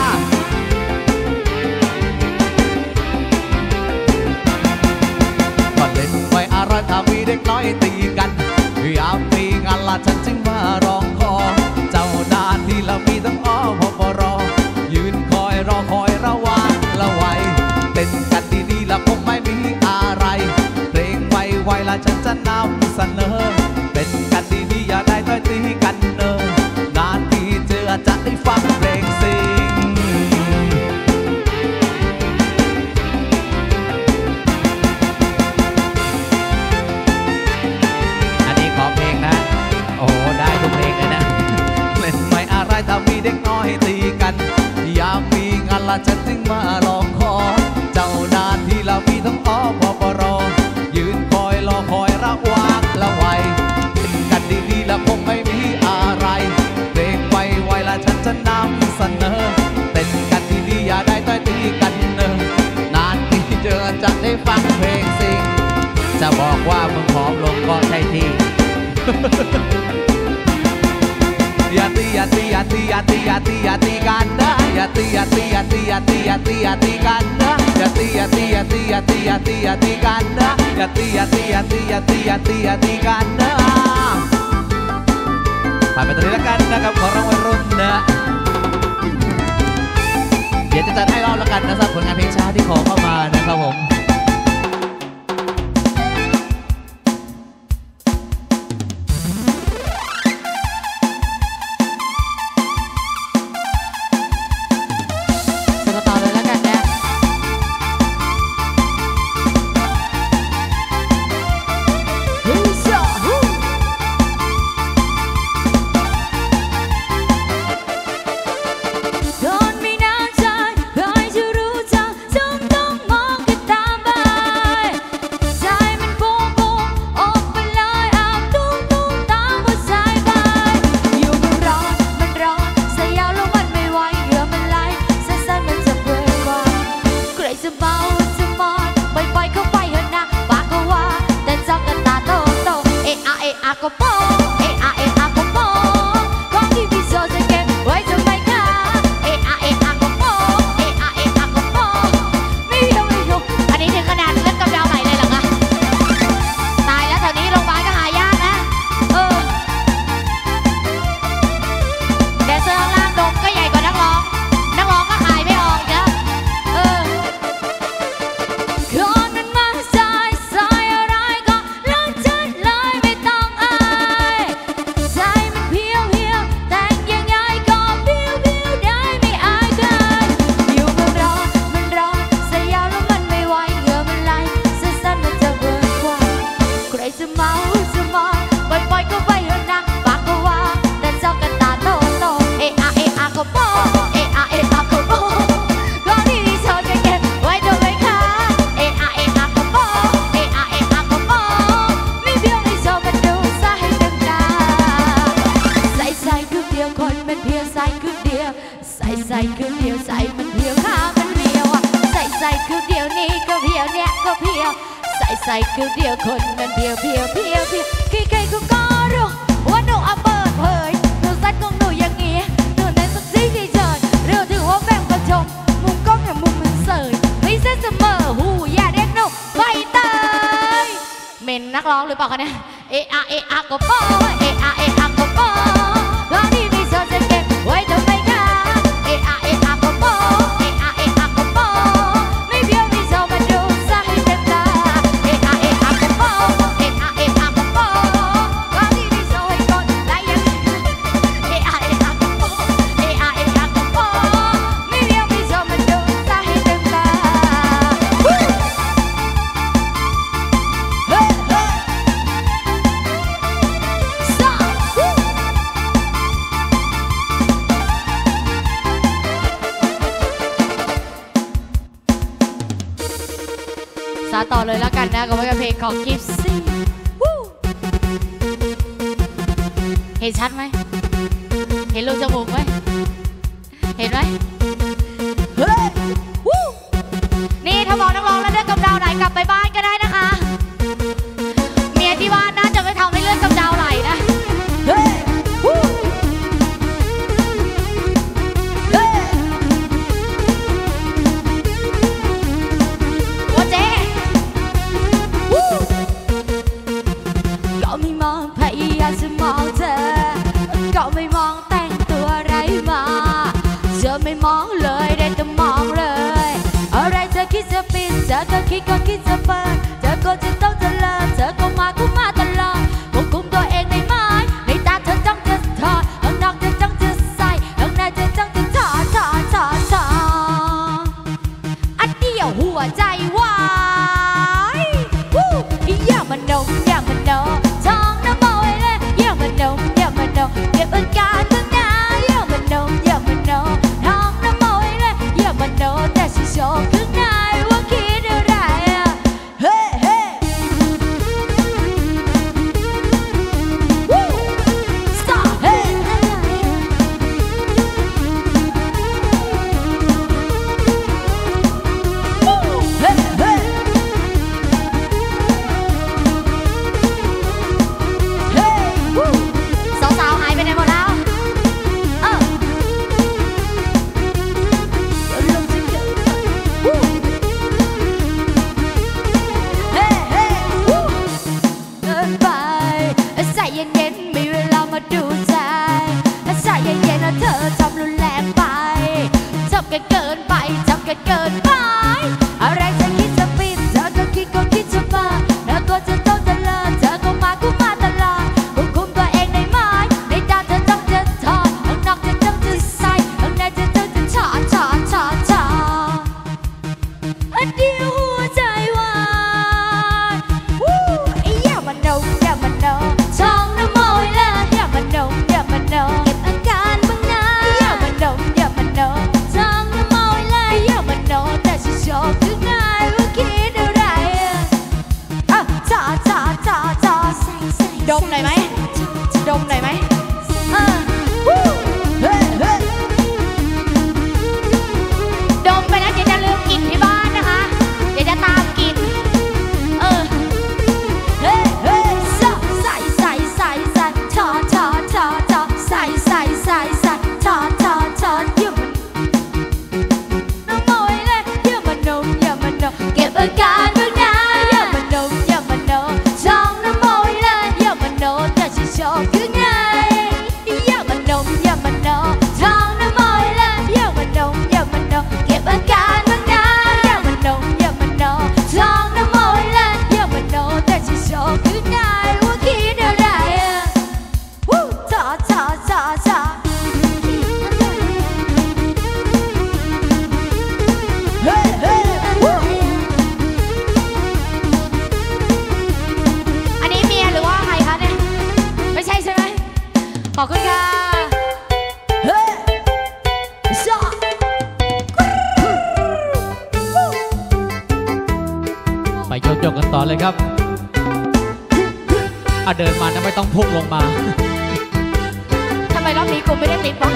ก็เล่นไว้อะไรถ้ามีเด็กน้อยตีกันอยากมีงานละฉันจึงมาร้องขอเจ้าหน้าที่เรามีต้องอ้อพอรอยืนคอยรอคอยระวังละไว้เต้นกันดีๆละคงไม่มีอะไรเพลงไวๆละฉันจะนำเสนอเป็นกันดีๆอย่าได้ต้อยตีกันเนอะนานละฉันจึงมาลองขอเจ้าหน้าที่ละมีทั้งอปปรยืนคอยรอคอยระวางละไวเป็นกันดีๆละคงไม่มีอะไรเพลงไวๆละฉันจะนำเสนอเต้นกันดีๆอย่าได้ต้อยตีกันเนอนานทีเจอจะได้ฟังเพลงสิงจะบอกว่ามึงผอมลงก็ใช่ที่อย่าตีอย่าตีอย่าตีอย่าตีอย่าตีอย่าตีกันนะอย่าตีอย่าตีอย่าตีอย่าตีอย่าตีอย่าตีกันนะอย่าตีอย่าตีอย่าตีอย่าตีอย่าตีอย่าตีกันนะอย่าตีอย่าตีอย่าตีอย่าตีอย่าตีอย่าตีกันนะผ่านไปตรงนี้แล้วกันนะครับขอรางวัลรุ่นนะเดี๋ยวจะจัดให้รอบแล้วกันนะครับผลงานเพลงช้าที่ขอเข้ามานะครับผมใส่คือเดียวคนมันเพียวใครๆก็รู้ว่าหนูเปิดเผยหนูสัตว์ของหนูอย่างงี้หนูในสักซีที่เจิดเรื่องถือว่าแบ่งประชมมุมกล้องอย่างมุมมันเสยไม่เส้นเสมอหูอย่าเรียกหนูใบเตยเมนนักร้องหรือเปล่าคะเนี่ยเอะอะก็โป้เอะอะก็โป้ร้องดีไม่สนจะเก็บไว้ทำไมคะเอะอะก็โป้เอะอะก็โป้ไม่เพียวไม่โซมาดูซะให้เต็มตาเอะอะก็โป้เอะอะก็โป้ร้องดีไม่โซให้คนได้ยังเอะอะก็โป้เอะอะก็โป้ไม่เพียวไม่โซมาดูซะให้เต็มตาสาต่อเลยแล้วกันนะกับเพลงของกิฟซี่เห็นชัดไหมเห็นรูจมูกไหมเห็นไหมเฮ้ยนี่ถ้ามองนักร้องแล้วเลือกกับดาวไหลกลับไปบ้านก็ได้นะคะเมียที่บ้านนะจะไม่ทำให้เลือกกับดาวไหลนะเฮ้ยจะมองเธอก็ไม่มองแต่งตัวอะไรมาเธอไม่มองเลยได้แต่มองเลยอะไรเธอคิดจะปิดเธอก็คิดจะเปิดเธอก็จะต้องเจริญเธอก็มาตลอดควบคุมตัวเองได้ไหมในตาเธอจ้องจะถอดข้างนอกเธอจ้องจะใส่ข้างในเธอจ้องจะถอดอันเดียวหัวใจวายอย่ามันโนท้องน้ำมอยเลยอย่ามันโนเก็บอาการตั้งนานอย่ามันโนท้องน้ำมอยเลยอย่ามันโนกันเกินไปทำกันเกินไปอะไรจะคิดจะปิดเธอก็คิดจะบ้าแล้วก็จะต้องจะเลิกเธอก็มาตลอดควบคุมตัวเองได้ไหมในตาเธอต้องจะถอดข้างนอกเธอต้องจะใส่ข้างในเธอต้องจะชออันเดียวหัวใจวายอย่ามันโนช่องน้ำมอยละอย่ามันโนเก็บอาการบ้างนะอย่ามันโนช่องน้ำมอยละอย่ามันโนแต่ฉันชอบคือไงว่าคิดอะไรดมหน่อยไหมดมหน่อยไหมดมไปนะเดี๋ยวจะลืมกลิ่นที่บ้านนะคะเดี๋ยวจะตามกลิ่นเก็บอาการบ้างนะอย่ามันโนช่องน้ำมอยละอย่ามันโนแต่ฉันชอบคือไงอย่ามันโนช่องน้ำมอยละอย่ามันโนเก็บอาการบ้างนะอย่ามันโนช่องน้ำมอยละอย่ามันโนแต่ฉันชอบคือไงว่าคิดอะไรขอบคุณค่ะไปโยกกันต่อเลยครับเดินมานะไม่ต้องพุ่งลงมาทำไมรอบนี้กูไม่ได้ติดวะ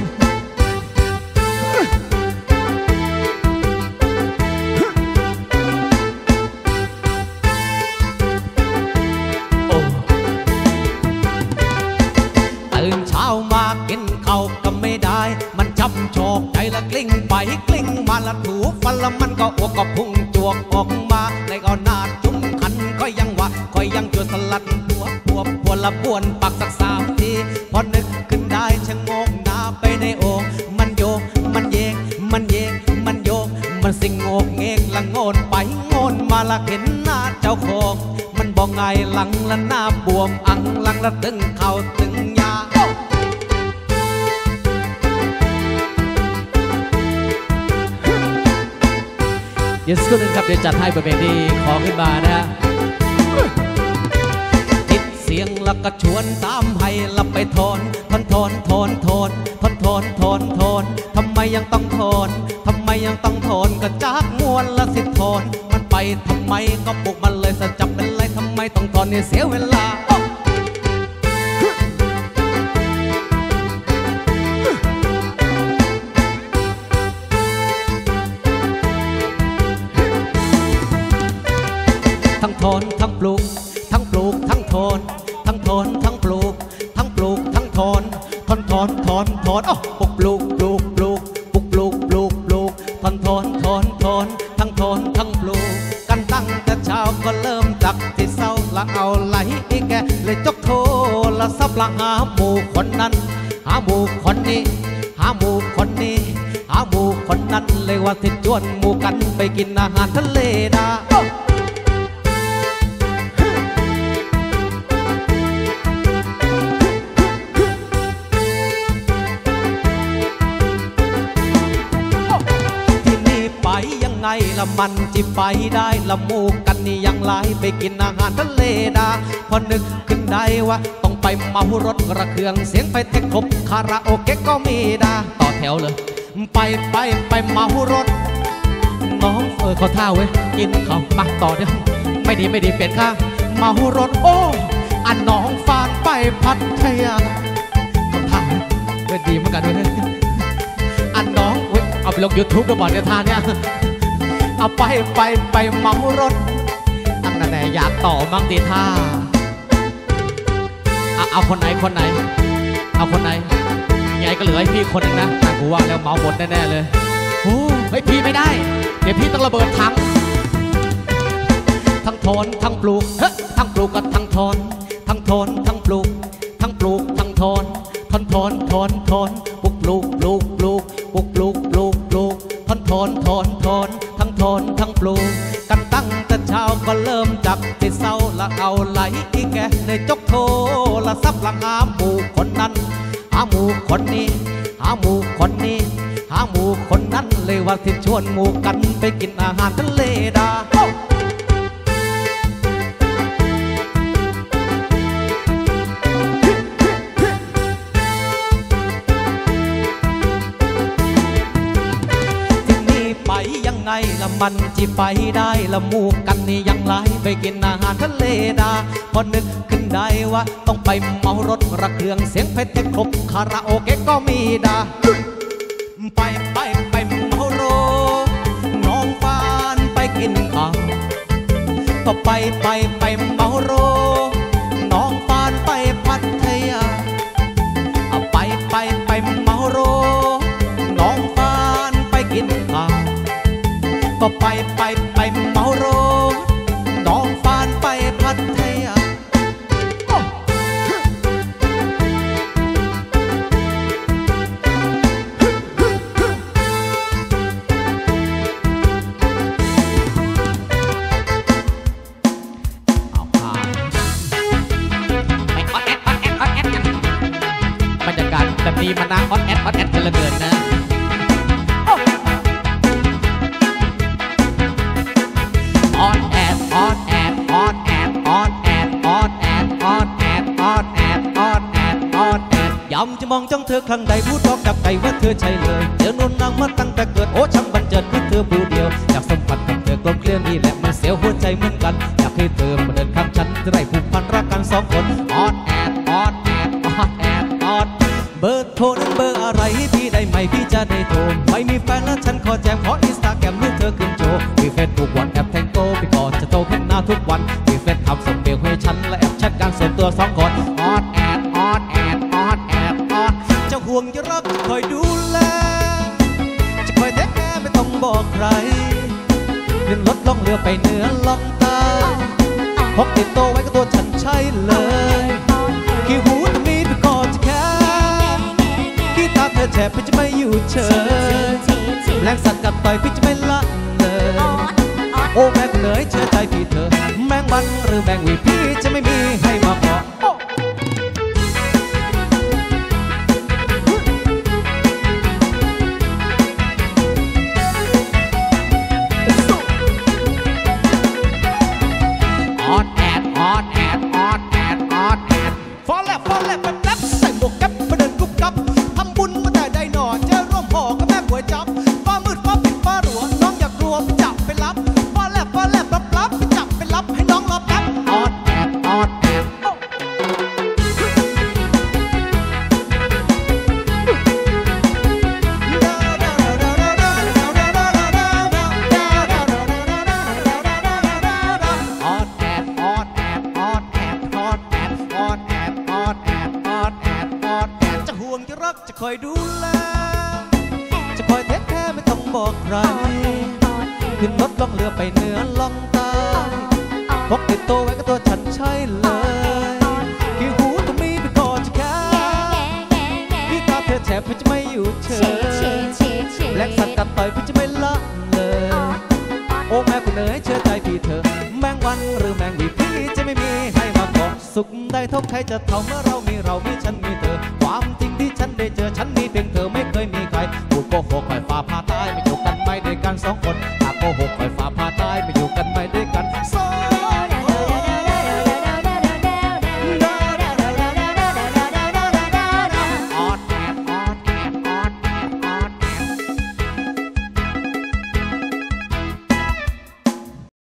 ตื่นเช้ามากินข้าวก็ไม่ได้มันจำโชกใจละกลิ้งไปกลิ้งมาละถูฟันละมันก็อ้วกก็พุ่งจวกออกมาเลยก็หน้าจุ้มขันก็ยังว่าก็ยังจุดสลัดหัวละบ้วนปากสัก3 ทีพอนึกขึ้นได้ชะโงกหน้าไปในโอ่งมันโยกมันเยงมันโยกมันสิงโงกเงงละโงนไปโงนมาละเห็นหน้าเจ้าของมันบอกไงหลังละหน้าบวมอังหลังละตึงเข่าตึงยาเดี๋ยวสักครู่นึงครับเดี๋ยวจัดให้บทเพลงที่ขอขึ้นมานะฮะติดเสียงแล้วก็ชวนตามให้ลับไปทนทำไมยังต้องทนก็จากมวลละสิทนมันไปทำไมก็ปลุกมันเลยสะจับเป็นไรทำไมต้องทนเนี่ยเสียเวลาทั้งทนทั้งปลูกทั้งปลูกทั้งทนทั้งทนทั้งปลูกทั้งปลูกทั้งทนอ้าวปลูกทั้งทนทั้งปลูกกันตั้งแต่เช้าก็เริ่มจากที่เศร้าละเอาไหลแกเลยจกโทละซับละหาหมู่คนนั้นหาหมู่คนนี้หาหมู่คนนั้นเลยว่าที่จวนหมู่กันไปกินอาหารทะเลดาไงละมันจิไปได้ละหมู่กันนี่ยังไล่ไปกินอาหารทะเลดาพอนึกขึ้นได้ว่าต้องไปเมารถระเครื่องเสียงไปเทคครบคาราโอเกะก็มีดาต่อแถวเลยไปเมารถน้องเขาท่าเว้ยกินเขามาต่อเดี๋ยวไม่ดีเปลี่ยนข้างเมารถโอ้อันน้องฟานไปพัทยาเขาท่าเว้ยดีเหมือนกันด้วยอันน้องเว้ยเอาไปลง YouTube ก็บอกเดี๋ยวท่าเนี่ยเอาไปเมารถตั้งแต่อยากต่อมั่งตีท่าเอาคนไหนเอาคนไหนไงก็เหลือให้พี่คนนึงนะแต่กูว่าแล้วเมาหมดแน่ๆเลยโอ้เฮ้ยพี่ไม่ได้เดี๋ยวพี่ต้องระเบิดถังทั้งทนทั้งปลูกทั้งปลูกกับทั้งทนทั้งทนทั้งปลูกทั้งทนปลูกปลูกปลูกปลูกปลูกทอนทอนทอนทอนทั้งทอนทั้งปลูกกันตั้งแต่เช้าก็เริ่มจับติดเศร้าละเอาไหลอีแกในจกโทละซับละหาหมู่คนนั้นหาหมู่คนนี้หาหมู่คนนี้หาหมู่คนนั้นเลยว่าที่ชวนหมู่กันไปกินอาหารทะเลดายังไงละมันจิไปได้ละหมู่กันนี่ยังไล่ไปกินอาหารทะเลดาพอนึกขึ้นได้ว่าต้องไปเมารถระเครื่องเสียงเพชรให้ครบคาราโอเกะก็มีดาไปเมาโรน้องฟานไปกินข้าวก็ไปเมาโรน้องฟานไปพัทยาไปเมาโรน้องฟานไปกินข้าวก็ไปเมาโรน้องฟานไปพัทยาเอาผ่านไปออดแอดกันบรรยากาศแบบนี้มันน่าออดแอดกันเหลือเกินนะออดแอดออดแอดออดแอดออดแอดออดแอดออดแอดออดแอดออดแอดออดแอดย้ำจะมองจ้องเธอครั้งใดพูดบอกกับใจว่าเธอใช่เลยเจอนุ่นนางมาตั้งแต่เกิดโอ้ช่างบันเจิดคือเธอผู้เดียวอยากสัมผัสกับเธอกลมเกลียวนี่แหละมันเสียวหัวใจเหมือนกันอยากให้เธอมาเดินข้างฉันจะได้ผูกพันรักกันสองคนออดแอดออดแอดออดแอดออดเบอร์โทรนั้นเบอร์อะไรให้พี่ได้ไหมพี่จะได้โทรไม่มีแฟนแล้วฉันขอแจมขออินสตาแกรมรูปเธอขึ้นโชว์มีเฟซบุ๊กวันแอปแทงโตไปก่อนจะโตขึ้นหน้าทุกวันมีเฟซทำส่งเมลให้ฉันและแอปแชทการส่วนตัวสองคนออดแอดออดแอดออดแอดออดจะห่วงจะรักจะคอยดูแลจะคอยแท้แค่ไม่ต้องบอกใครขึ้นรถล่องเรือไปเหนือล่องใต้พกติดตัวไว้กับตัวฉันใช่เลยขี้หูตรงนี้ไปก่อนจะแค่ขี้ตาเธอแฉพี่จะไม่อยู่เฉยแรงสัตว์กับต่อยพี่จะไม่ละเลยโอ้แม่เหนื่อยเชื่อใจพี่เธอแมงวันหรือแมงวีพี่จะไม่มีให้มาเกาะออดแอดออดแอดออดแอดออดแอดฟอลแลบแบบแลบใส่หมวกแก๊ปมาเดินกุ๊บกับทำบุญมาแต่ได้หน่อเจอร่วมห่อกับแม่ป่วยจับฟ้ามืดฟ้าปิดฟ้าหลัวน้องอยากกลัวไปจับไปรับฟอลแลบรับไปจับไปรับให้น้องรอแป๊บออดแอดออดแอดจะคอยดูแลจะคอยเทคแค่ไม่ต้องบอกใครขึ้นรถล่องเรือไปเหนือล่องใต้พกติดตัวไว้กับตัวฉันใช่เลยขี้หูตรงนี้ไปก่อนจะแค่พี่ตาเธอแฉพี่จะไม่อยู่เฉยแรงสัตว์กัดต่อยพี่จะไม่ละเลยโอ้แม่คุณเอ๋ยเชื่อใจพี่เธอแมงวันหรือแมงวีพี่จะไม่มีให้มาเกาะสุขได้เท่าใครจะเท่าเมื่อเรามีฉันมีเธอความจริงที่ฉันได้เจอฉันมีเพียงเธอไม่เคยมีใครพูดโกหกคอยฟ้าผ่าตายไม่อยู่กันไม่ด้วยกันสองคนหากโกหกคอยฟ้าผ่าตายไม่อยู่กัน